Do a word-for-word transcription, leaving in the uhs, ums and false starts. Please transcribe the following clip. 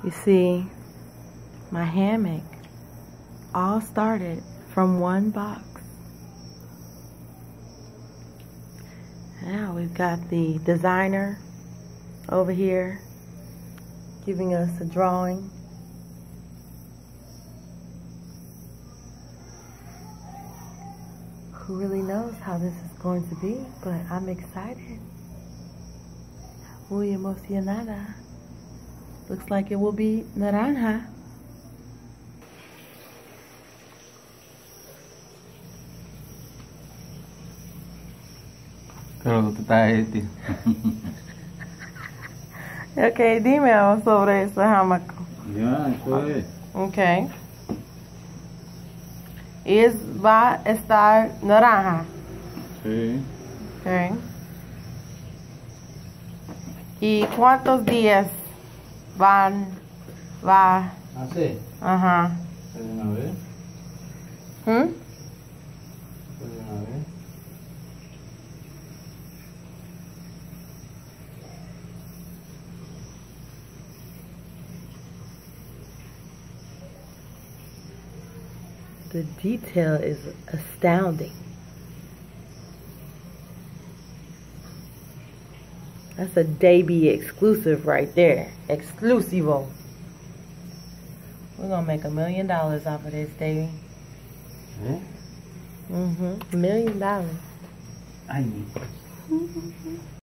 You see, my hammock all started from one box. Now we've got the designer over here giving us a drawing. Who really knows how this is going to be, but I'm excited. Muy emocionada. Looks like it will be naranja. Creo que tú estás este. Ok, dime algo sobre ese hammock. Ya, eso es. Ok. Y va a estar naranja. Sí. Ok. ¿Y cuántos días van, va? ¿Ah, sí? Ajá. ¿Puede una vez? ¿Mm? ¿Puede una vez? The detail is astounding. That's a Deibys exclusive right there. Exclusivo. We're gonna make a million dollars off of this, Davy. ¿Eh? Mm-hmm. A million dollars. Ay, mi.